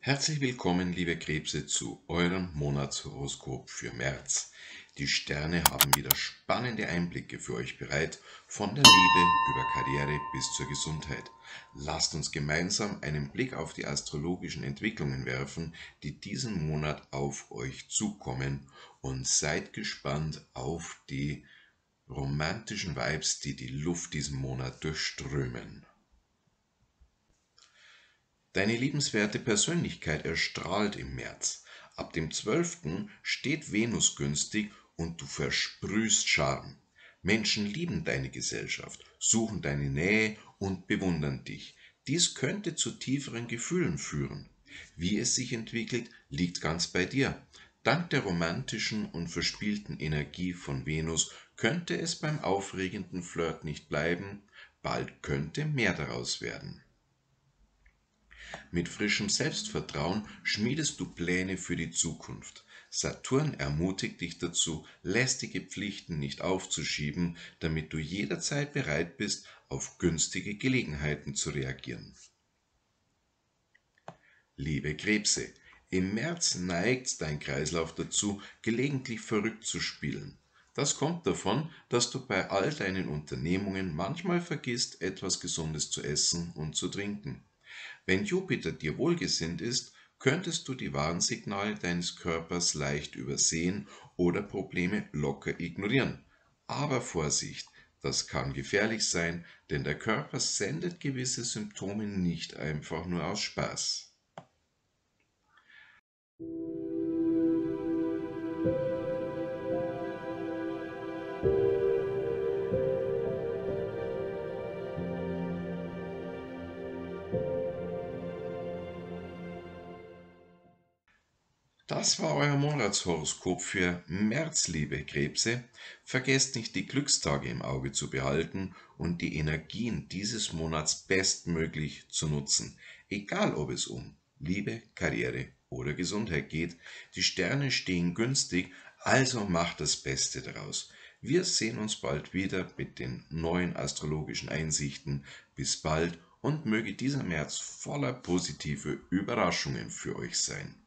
Herzlich willkommen, liebe Krebse, zu eurem Monatshoroskop für März. Die Sterne haben wieder spannende Einblicke für euch bereit, von der Liebe über Karriere bis zur Gesundheit. Lasst uns gemeinsam einen Blick auf die astrologischen Entwicklungen werfen, die diesen Monat auf euch zukommen, und seid gespannt auf die romantischen Vibes, die die Luft diesen Monat durchströmen. Deine liebenswerte Persönlichkeit erstrahlt im März. Ab dem 12. steht Venus günstig und du versprühst Charme. Menschen lieben deine Gesellschaft, suchen deine Nähe und bewundern dich. Dies könnte zu tieferen Gefühlen führen. Wie es sich entwickelt, liegt ganz bei dir. Dank der romantischen und verspielten Energie von Venus könnte es beim aufregenden Flirt nicht bleiben, bald könnte mehr daraus werden. Mit frischem Selbstvertrauen schmiedest du Pläne für die Zukunft. Saturn ermutigt dich dazu, lästige Pflichten nicht aufzuschieben, damit du jederzeit bereit bist, auf günstige Gelegenheiten zu reagieren. Liebe Krebse, im März neigt dein Kreislauf dazu, gelegentlich verrückt zu spielen. Das kommt davon, dass du bei all deinen Unternehmungen manchmal vergisst, etwas Gesundes zu essen und zu trinken. Wenn Jupiter dir wohlgesinnt ist, könntest du die Warnsignale deines Körpers leicht übersehen oder Probleme locker ignorieren. Aber Vorsicht, das kann gefährlich sein, denn der Körper sendet gewisse Symptome nicht einfach nur aus Spaß. Das war euer Monatshoroskop für März, liebe Krebse. Vergesst nicht, die Glückstage im Auge zu behalten und die Energien dieses Monats bestmöglich zu nutzen. Egal, ob es um Liebe, Karriere oder Gesundheit geht, die Sterne stehen günstig, also macht das Beste daraus. Wir sehen uns bald wieder mit den neuen astrologischen Einsichten. Bis bald und möge dieser März voller positive Überraschungen für euch sein.